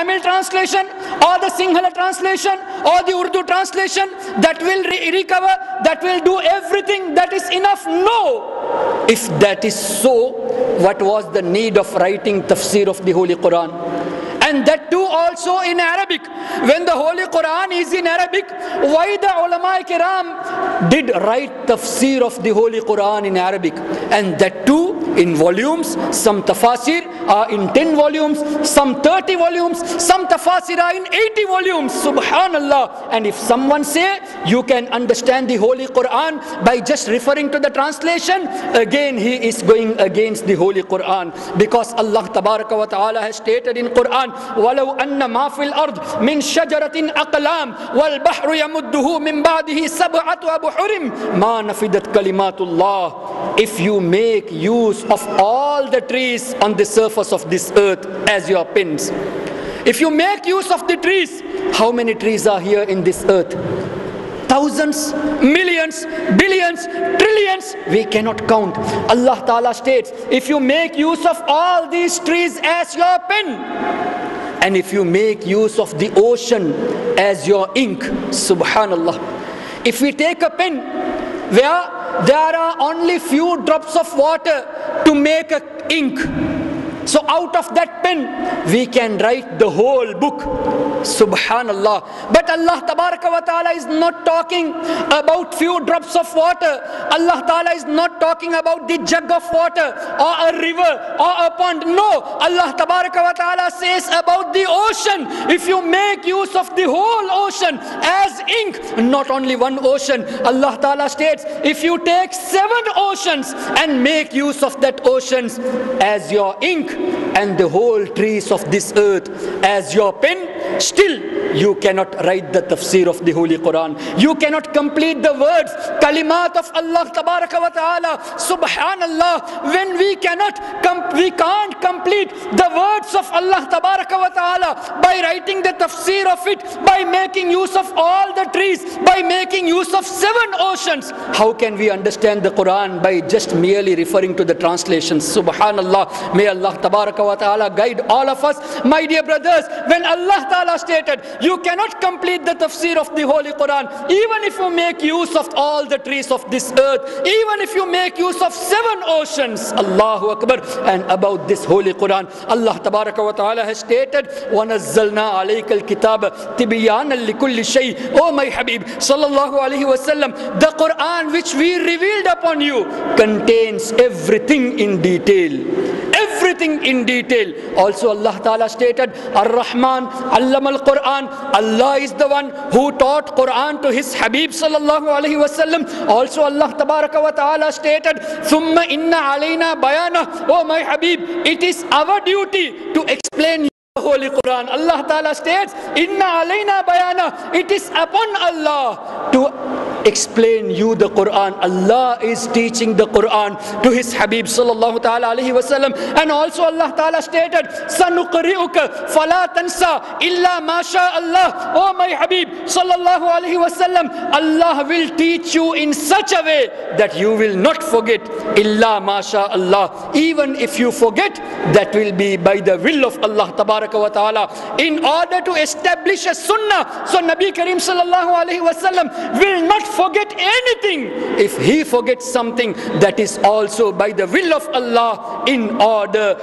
Tamil translation or the Sinhala translation or the Urdu translation that will recover, that will do everything, that is enough. No. If that is so, what was the need of writing tafsir of the Holy Quran? And that too also in Arabic. When the Holy Quran is in Arabic, why the ulama kiram did write tafsir of the Holy Quran in Arabic? And that too in volumes. Some tafasir are in 10 volumes, some 30 volumes, some tafasir are in 80 volumes. Subhanallah. And if someone say you can understand the Holy Quran by just referring to the translation, again he is going against the Holy Quran, because Allah Tabaraka wa Ta'ala has stated in Quran, وَلَوْ أَنَّ مَا فِي الْأَرْضِ مِنْ شَجَرَةٍ أَقْلَامٍ وَالْبَحْرُ يَمُدُّهُ مِنْ بَعْدِهِ سَبْعَةُ أَبْحُرٍ مَا نَفِدَتْ كَلِمَاتُ اللَّهِ. If you make use of all the trees on the surface of this earth as your pens, if you make use of the trees, how many trees are here in this earth? Thousands, millions, billions, trillions, we cannot count. Allah Ta'ala states, if you make use of all these trees as your pen, and if you make use of the ocean as your ink, subhanallah. If we take a pen where there are only few drops of water to make a ink, so out of that pen we can write the whole book, subhanallah. But Allah Tabaraka wa Ta'ala is not talking about few drops of water. Allah Ta'ala is not talking about the jug of water or a river or a pond. No, Allah Tabaraka wa Ta'ala says about the ocean. If you make use of the whole ocean as ink, not only one ocean, Allah Ta'ala states, if you take 7 oceans and make use of that oceans as your ink, and the whole trees of this earth as your pen, still you cannot write the tafsir of the Holy Quran. You cannot complete the words, kalimat of Allah Tabaraka wa Ta'ala, subhanallah. When we can't complete the words of Allah Tabaraka wa Ta'ala by writing the tafsir of it, by making use of all the trees, by making use of 7 oceans, how can we understand the Quran by just merely referring to the translations? Subhanallah. May Allah Tabaraka wa Ta'ala guide all of us. My dear brothers, when Allah Ta'ala stated, you cannot complete the tafsir of the Holy Quran, even if you make use of all the trees of this earth, even if you make use of 7 oceans, Allahu Akbar. And about this Holy Quran, Allah Tabaraka wa Ta'ala has stated, وَنَزَّلْنَا عَلَيْكَ الْكِتَابَ تِبِيَانًا لِكُلِّ شَيْءٍ. Oh my Habib Sallallahu Alaihi Wasallam, the Quran which we revealed upon you contains everything in detail. Everything in detail. Also Allah Ta'ala stated, Ar-Rahman Allama al-Quran. Allah is the one who taught Quran to his Habib Sallallahu Alaihi Wasallam. Also Allah Tabaraka wa Ta'ala stated, Thumma inna alayna bayana. Oh my Habib, it is our duty to explain the Holy Quran. Allah Ta'ala states, Inna alayna bayana. It is upon Allah to explain you the Quran. Allah is teaching the Quran to his Habib Sallallahu Ta'ala Alaihi Wasallam. And also Allah Ta'ala stated, Sanuqri'uka fala tansa illa ma sha Allah. Oh my Habib Sallallahu Alaihi Wasallam, Allah will teach you in such a way that you will not forget, illa ma sha Allah. Even if you forget, that will be by the will of Allah Tabaraka wa Ta'ala. In order to establish a sunnah, so Nabi Karim Sallallahu Alaihi Wasallam will not forget anything. If he forgets something, that is also by the will of Allah, in order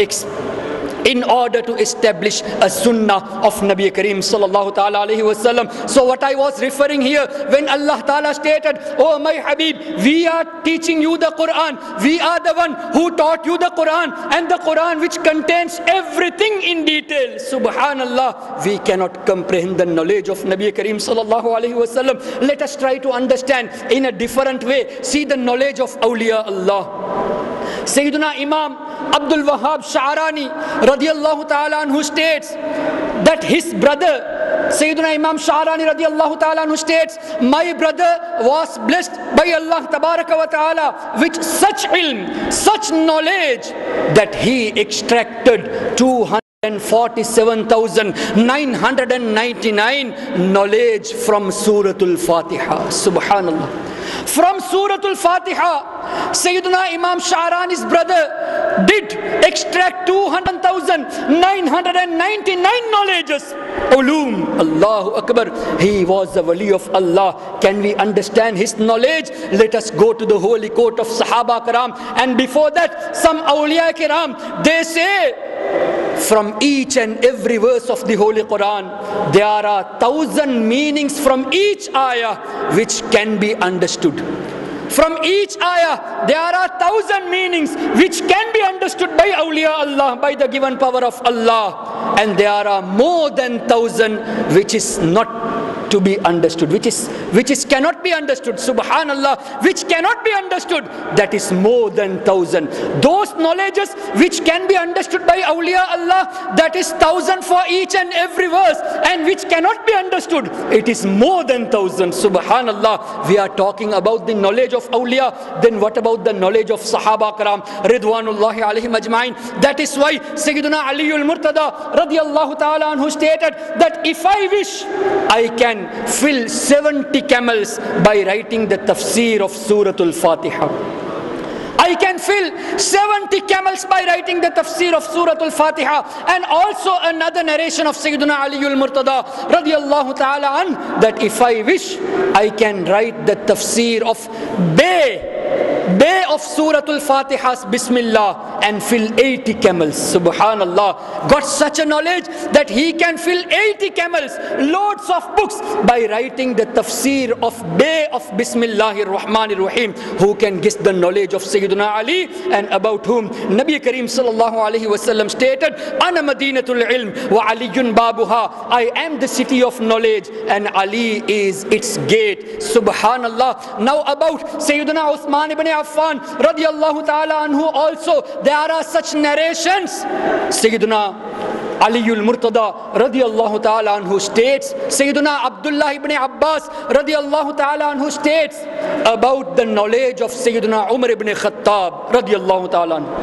to establish a sunnah of Nabi Karim Sallallahu Ta'ala Alaihi Wasallam. So what I was referring here, when Allah Ta'ala stated, oh my Habib, we are teaching you the Quran, we are the one who taught you the Quran, and the Quran which contains everything in detail. Subhanallah, we cannot comprehend the knowledge of Nabi Karim Sallallahu Alaihi Wasallam. Let us try to understand in a different way. See the knowledge of awliya Allah. Sayyiduna Imam Abdul Wahab Sha'rani radiyallahu ta'ala anhu states that his brother, Sayyiduna Imam Sha'rani radiyallahu ta'ala anhu states, my brother was blessed by Allah Tabaraka wa Ta'ala with such ilm, such knowledge, that he extracted 247,999 knowledge from Suratul Fatiha. Subhanallah. From Suratul Fatiha, Sayyiduna Imam Sha'rani's brother did extract 200,999 knowledges, ulum. Allahu Akbar. He was a wali of Allah. Can we understand his knowledge? Let us go to the holy court of Sahaba Kiram. And before that, some awliya Kiram, they say, from each and every verse of the Holy Quran, there are 1,000 meanings from each ayah which can be understood. From each ayah, there are 1,000 meanings which can be understood by awliya Allah, by the given power of Allah. And there are more than 1,000 which is not to be understood, which is cannot be understood. Subhanallah, which cannot be understood, that is more than 1,000. Those knowledges which can be understood by awliya Allah, that is 1,000 for each and every verse, and which cannot be understood, it is more than 1,000. Subhanallah, we are talking about the knowledge of awliya. Then what about the knowledge of Sahaba Kiram Ridwanullahi alayhim ajma'in? That is why Sayyiduna Ali al-Murtada radiyallahu ta'ala anhu stated that if I wish, I can fill 70 camels by writing the tafsir of Surah Al-Fatiha. I can fill 70 camels by writing the tafsir of Surah Al-Fatiha. And also another narration of Sayyiduna Ali al-Murtada radiyallahu ta'ala an, that if I wish, I can write the tafsir of Bay of Surah Al-Fatiha's Bismillah and fill 80 camels. Subhanallah, got such a knowledge that he can fill 80 camels, loads of books, by writing the tafsir of Bay of Bismillahir Rahmanir Rahim. Who can guess the knowledge of Sayyiduna Ali, and about whom Nabi Kareem sallallahu alaihi wasallam stated, Ana Madinatul Ilm wa Aliyun Babuha. I am the city of knowledge and Ali is its gate. Subhanallah. Now about Sayyiduna Uthman ibn Affan radiyallahu ta'ala anhu also, there are such narrations. Sayyiduna Ali al-Murtada radiyallahu ta'ala anhu states, Sayyiduna Abdullah ibn Abbas radiyallahu ta'ala anhu states about the knowledge of Sayyiduna Umar ibn Khattab radiyallahu ta'ala anhu.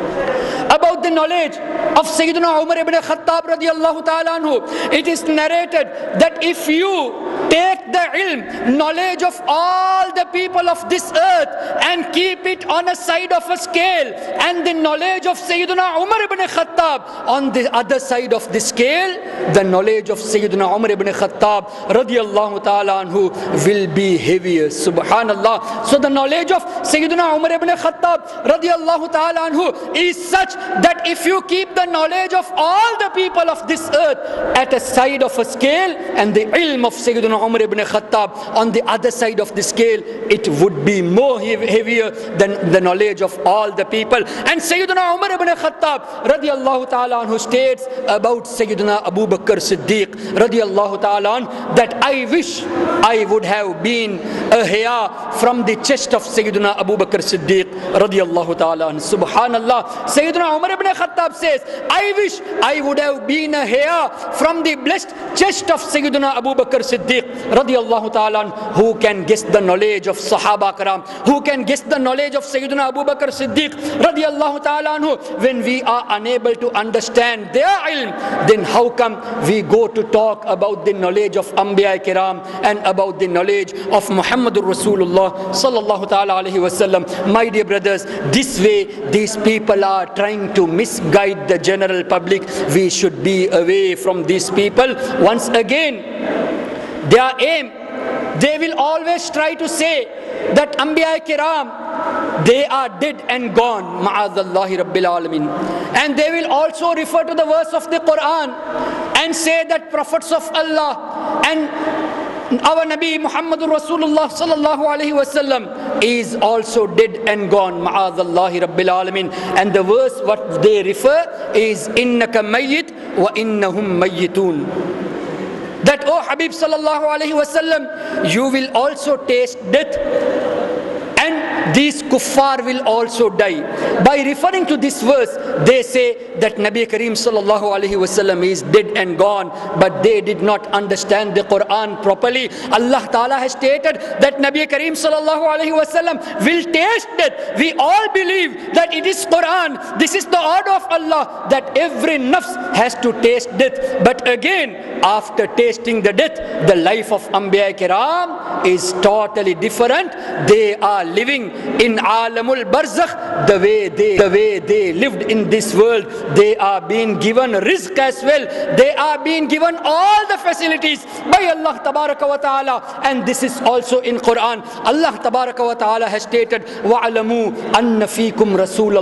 About the knowledge of Sayyiduna Umar ibn Khattab radiyallahu ta'ala anhu, it is narrated that if you take the ilm, knowledge of all the people of this earth, and keep it on a side of a scale, and the knowledge of Sayyiduna Umar ibn Khattab on the other side of the scale, the knowledge of Sayyiduna Umar ibn Khattab radiyallahu ta'ala anhu will be heavier. Subhanallah. So the knowledge of Sayyiduna Umar ibn Khattab radiyallahu ta'ala anhu is such that if you keep the knowledge of all the people of this earth at a side of a scale, and the ilm of Sayyiduna Umar ibn Khattab on the other side of the scale, it would be more heavier than the knowledge of all the people. And Sayyiduna Umar ibn Khattab radiyallahu ta'ala anhu states about Sayyiduna Abu Bakr Siddiq radiyallahu ta'ala anhu, that I wish I would have been a hair from the chest of Sayyiduna Abu Bakr Siddiq radiyallahu ta'ala anhu. Subhanallah. Sayyiduna Umar ibn Khattab says, I wish I would have been a hair from the blessed chest of Sayyiduna Abu Bakr Siddiq radiyallahu ta'ala, who can guess the knowledge of Sahaba Kiram, who can guess the knowledge of Sayyiduna Abu Bakr Siddiq radiyallahu ta'ala anhu. When we are unable to understand their ilm, then how come we go to talk about the knowledge of Anbiya Kiram and about the knowledge of Muhammadur Rasulullah sallallahu ta'ala alayhi wasallam? My dear brothers, this way these people are trying to misguide the general public. We should be away from these people. Once again, their aim, they will always try to say that Anbiya Kiram, they are dead and gone, ma'adallahi rabbil alamin. And they will also refer to the verse of the Quran and say that prophets of Allah and our Nabi Muhammadur Rasulullah sallallahu alaihi wasallam is also dead and gone, ma'adallahi rabbil alamin. And the verse what they refer is innaka mayyit wa innahum mayyitun. That, oh Habib sallallahu alaihi wasallam, you will also taste death, and these kuffar will also die. By referring to this verse, they say that Nabi Kareem sallallahu alaihi wasallam is dead and gone, but they did not understand the Quran properly. Allah Ta'ala has stated that Nabi Kareem sallallahu alaihi wasallam will taste death. We all believe that it is Quran. This is the order of Allah that every nafs has to taste death. But again, after tasting the death, the life of Anbiya Kiram is totally different. They are living in Alamul Barzakh the way they lived in this world. They are being given rizq as well. They are being given all the facilities by Allah Tabaraka wa Ta'ala. And this is also in Quran. Allah Tabaraka wa Ta'ala has stated, وَعَلَمُوا أَنَّ فِيكُمْ رَسُولَ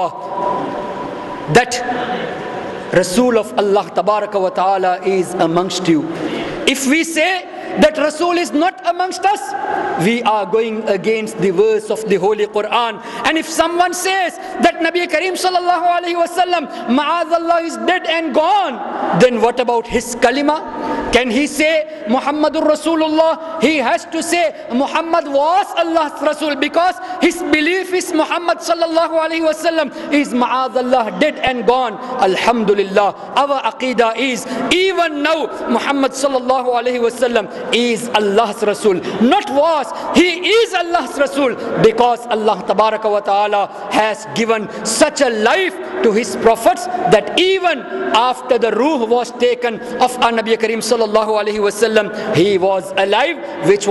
اللَّهِ, that Rasul of Allah Tabaraka wa Ta'ala is amongst you. If we say that Rasul is not amongst us, we are going against the verse of the Holy Quran. And if someone says that Nabi Kareem sallallahu alaihi wasallam ma'adallah is dead and gone, then what about his kalima? Can he say Muhammadur Rasulullah? He has to say Muhammad was Allah's Rasul, because his belief is Muhammad sallallahu alaihi wasallam is ma'adallah dead and gone. Alhamdulillah, our aqidah is even now Muhammad sallallahu alaihi wasallam is Allah's Rasul. Not was, he is Allah's Rasul, because Allah Tabaraka wa Ta'ala has given such a life to his prophets that even after the ruh was taken of our Nabi Kareem sallallahu alaihi wasallam, he was alive, which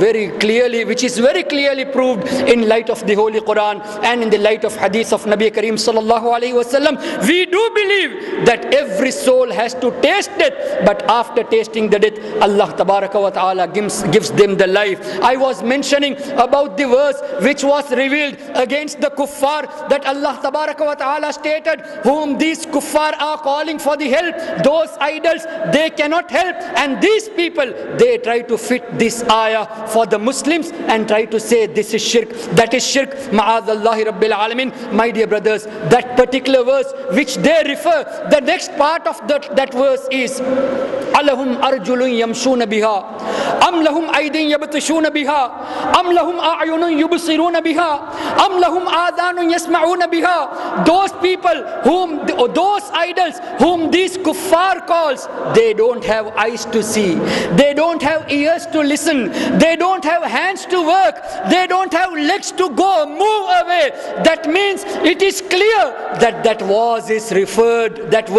is very clearly proved in light of the Holy Quran and in the light of hadith of Nabi Kareem sallallahu alaihi wasallam. We do believe that every soul has to taste death, but after tasting the death, Allah Tabaraka wa Ta'ala gives them the life. I was mentioning about the verse which was revealed against the kuffar, that Allah Tabaraka wa Ta'ala stated, whom these kuffar are calling for the help, those idols, they cannot help. And these people, they try to fit this ayah for the Muslims and try to say this is shirk, that is shirk. Ma'adallahi Rabbil Alamin. My dear brothers, that particular verse which they refer, the next part of that verse is Alahum arjulun yamshuna biha, am lahum aydin yabtishuna biha, am lahum a'yunun yubsiruna biha, am lahum adhanun yasma'una biha. Those people those idols whom these kuffar calls, they don't have eyes to see, they don't have ears to listen, they don't have hands to work, they don't have legs to go, move away. That means it is clear that that verse is referred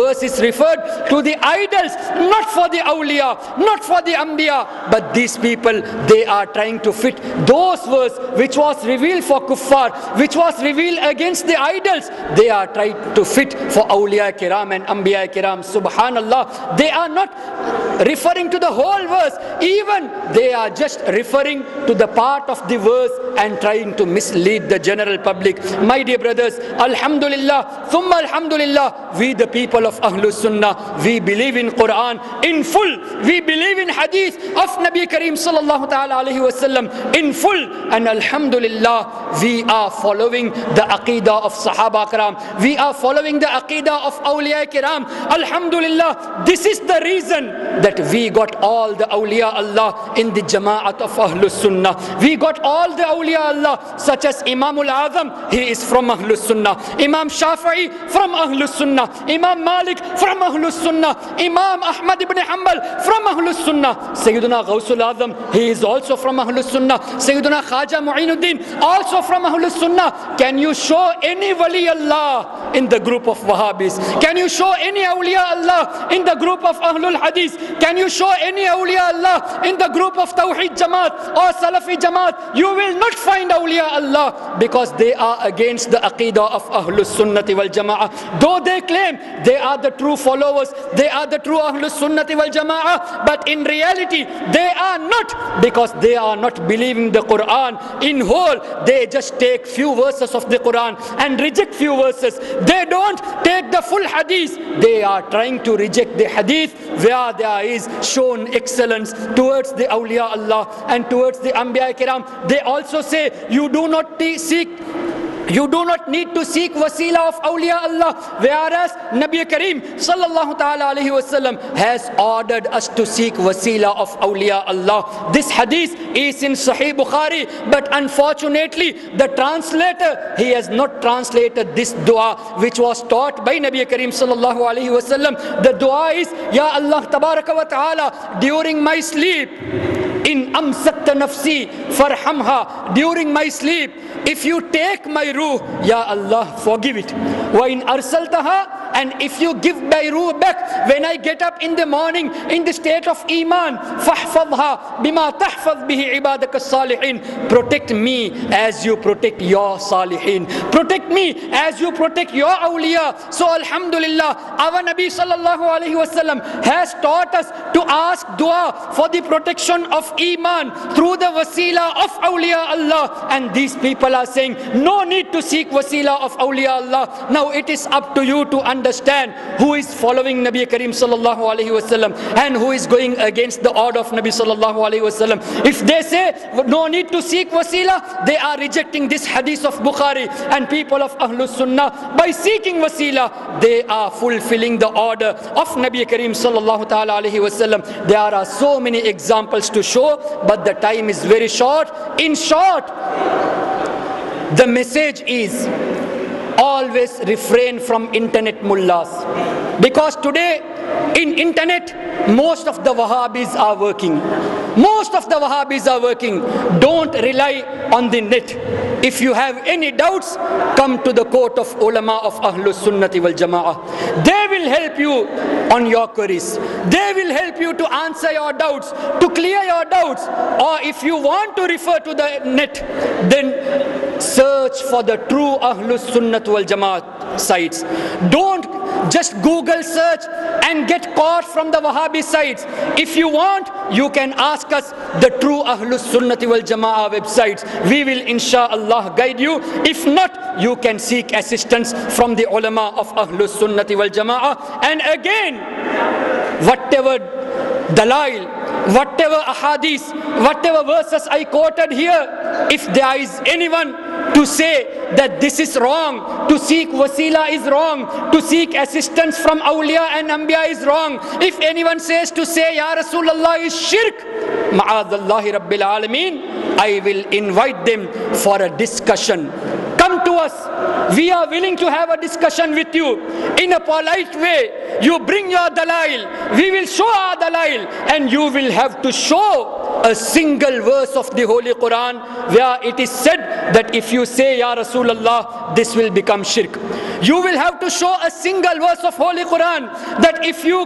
to the idols, not for the awliya, not for the anbiya. But these people, they are trying to fit those verse which was revealed for kuffar, which was revealed against the idols, they are trying to fit for awliya kiram and anbiya kiram. Subhanallah, they are not referring to the whole verse, even they are just referring to the part of the verse and trying to mislead the general public. My dear brothers, alhamdulillah, thumma alhamdulillah, we the people of Ahlus Sunnah, we believe in Quran in full, we believe in hadith of Nabi Kareem sallallahu ta'ala alayhi wasallam in full, and alhamdulillah, we are following the aqidah of Sahaba Kiram, we are following the aqidah of awliya kiram. Alhamdulillah, this is the reason that we got all the awliya Allah in the jama'at of Ahlus Sunnah. We got all the awliya Allah, such as Imam al-Azam, he is from Ahlus Sunnah, Imam Shafi'i from Ahlus Sunnah, Imam Malik from Ahlus Sunnah, Imam Ahmad ibn Hanbal from Ahlus Sunnah, Sayyiduna Ghawsul Azam, he is also from Ahlus Sunnah, Sayyiduna Khaja Mu'inuddin also from Ahlus Sunnah. Can you show any wali Allah in the group of Wahhabis? Can you show any awliya Allah in the group of Ahlul Hadith? Can you show any awliya Allah in the group of Tawheed Jamaat or Salafi Jamaat? You will not find awliya Allah, because they are against the aqidah of Ahlus Sunnati wal Jama'ah. Though they claim they are the true followers, they are the true Ahlus Sunnati wal Jama'ah, but in reality they are not, because they are not believing the Quran in whole. They just take few verses of the Quran and reject few verses. They don't take the full hadith. They are trying to reject the hadith where there is shown excellence towards the awliya Allah and towards the anbiya kiram. They also say you do not seek You do not need to seek wasila of awliya Allah, whereas Nabi Kareem sallallahu ta'ala alayhi wasallam has ordered us to seek wasila of awliya Allah. This hadith is in Sahih Bukhari, but unfortunately the translator, he has not translated this dua which was taught by Nabi Kareem sallallahu alayhi wasallam. The dua is, Ya Allah tabaraka wa ta'ala, during my sleep, in amsakta nafsi farhamha, during my sleep, if you take my ruh, Ya Allah, forgive it. Wa in arsaltaha, and if you give my ruh back when I get up in the morning in the state of iman, fahfadha bima tahfadh bihi ibadaka salihin, protect me as you protect your salihin, protect me as you protect your awliya. So alhamdulillah, our Nabi sallallahu alaihi wasallam has taught us to ask dua for the protection of iman through the wasila of awliya Allah, and these people are saying no need to seek wasila of awliya Allah. Now it is up to you to understand who is following Nabi Kareem sallallahu alaihi wasallam and who is going against the order of Nabi sallallahu alaihi wasallam. If they say no need to seek wasila, they are rejecting this hadith of Bukhari, and people of Ahlus Sunnah, by seeking wasila, they are fulfilling the order of Nabi Kareem sallallahu ta'ala alaihi wasallam. There are so many examples to show, but the time is very short. In short, the message is always refrain from internet mullahs, because today in internet most of the Wahhabis are working. Most of the Wahhabis are working. Don't rely on the net. If you have any doubts, come to the court of ulama of Ahlus Sunnati wal Jama'ah. They will help you on your queries. They will help you to answer your doubts, to clear your doubts. Or if you want to refer to the net, then search for the true Ahlus Sunnat wal Jama'ah sites. Don't just Google search and get caught from the Wahhabi sites. If you want, you can ask us the true Ahlus Sunnati wal Jama'ah websites. We will insha'Allah guide you. If not, you can seek assistance from the ulama of Ahlus Sunnati wal Jama'ah. And again, whatever dalail, whatever ahadith, whatever verses I quoted here, if there is anyone to say that this is wrong, to seek wasila is wrong, to seek assistance from awliya and anbiya is wrong, if anyone says to say Ya Rasulullah is shirk, ma'adallahi rabbil alameen, I will invite them for a discussion. Come to us. We are willing to have a discussion with you in a polite way. You bring your dalail, we will show our dalail, and you will have to show a single verse of the Holy Quran where it is said that if you say Ya Rasulullah, this will become shirk. You will have to show a single verse of Holy Quran that if you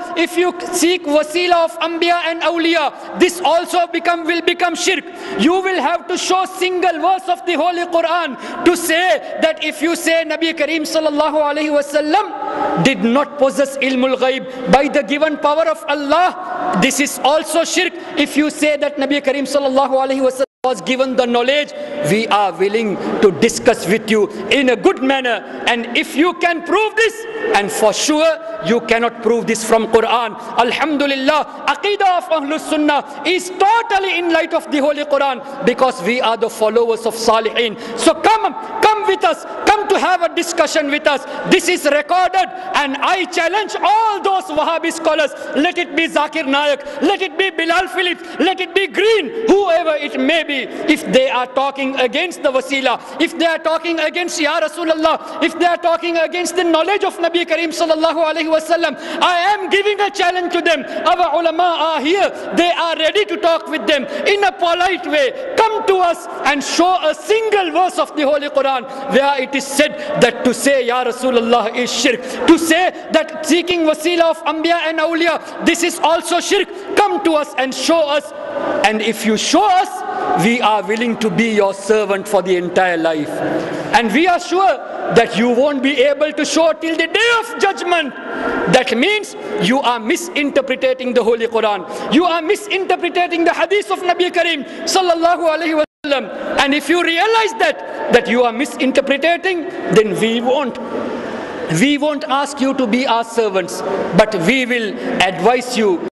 seek wasila of anbiya and awliya, this also will become shirk. You will have to show single verse of the Holy Quran to say that if you say Nabi Kareem sallallahu alaihi wasallam did not possess ilmul ghaib by the given power of Allah, this is also shirk. If you say that Nabi Kareem sallallahu alaihi wasallam was given the knowledge, we are willing to discuss with you in a good manner. And if you can prove this, and for sure you cannot prove this from Quran, alhamdulillah, Aqidah of Ahlus Sunnah is totally in light of the Holy Quran, because we are the followers of Salihin. So come with us, come to have a discussion with us. This is recorded, and I challenge all those Wahhabi scholars, let it be Zakir Naik, let it be Bilal Phillips, let it be Green, whoever it may be, if they are talking against the wasila, if they are talking against Ya Rasulullah, if they are talking against the knowledge of Nabi Kareem sallallahu alaihi wasallam, I am giving a challenge to them. Our ulama are here, they are ready to talk with them in a polite way. Come to us and show a single verse of the Holy Quran where it is said that to say Ya Rasulullah is shirk, to say that seeking wasila of anbiya and awliya, this is also shirk. Come to us and show us, and if you show us, we are willing to be your servant for the entire life. And we are sure that you won't be able to show till the day of judgment. That means you are misinterpreting the Holy Quran. You are misinterpreting the hadith of Nabi Kareem sallallahu alaihi wasallam. And if you realize that you are misinterpreting, then we won't ask you to be our servants, but we will advise you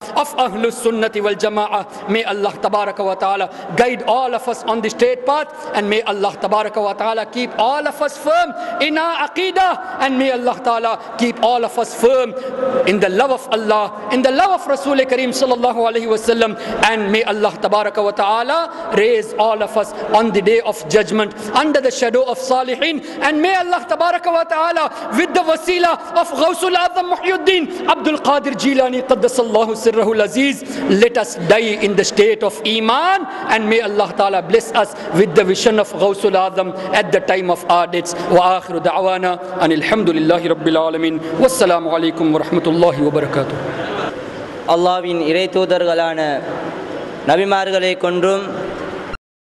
of Ahlus Sunnati wal Jama'ah. May Allah Tabaraka wa Ta'ala guide all of us on the straight path, and may Allah Tabaraka wa Ta'ala keep all of us firm in our Aqidah, and may Allah Ta'ala keep all of us firm in the love of Allah, in the love of Rasul Kareem Sallallahu Alaihi Wasallam, and may Allah Tabaraka wa Ta'ala raise all of us on the day of judgment under the shadow of Salihin, and may Allah Tabaraka wa Ta'ala with the wasila of Ghawsul Azam Muhyiddin Abdul Qadir Jilani Qaddasallahu Sirrahul Aziz, let us die in the state of Iman, and may Allah Ta'ala bless us with the vision of Ghawsul Azam at the time of our deaths. Wa akhiru da'wana and alhamdulillahi rabbil alamin. Wassalamu alaikum wa rahmatullahi wa barakatuh. அல்லாஹ்வின் இறை தூதர்களான நபிமார்களை கொன்றும்